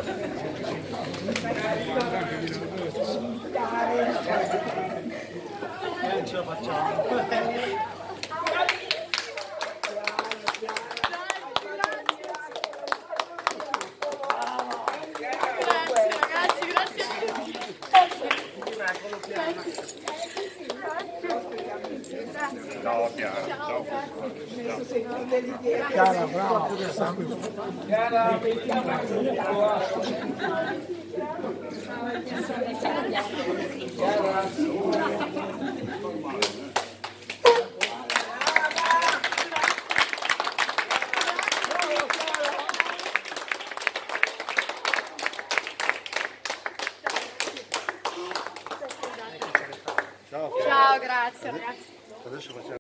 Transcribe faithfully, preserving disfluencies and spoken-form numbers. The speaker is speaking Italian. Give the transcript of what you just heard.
Non ce la facciamo. No, Chiara, ciao. Chiara, bravo. Chiara, Ciao, grazie ragazzi. Adesso facciamo